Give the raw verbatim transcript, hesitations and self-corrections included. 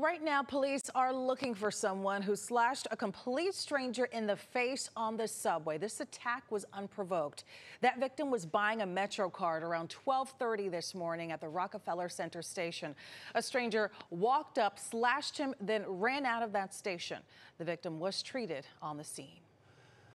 right now, police are looking for someone who slashed a complete stranger in the face on the subway. This attack was unprovoked. That victim was buying a MetroCard around twelve thirty this morning at the Rockefeller Center station. A stranger walked up, slashed him, then ran out of that station. The victim was treated on the scene.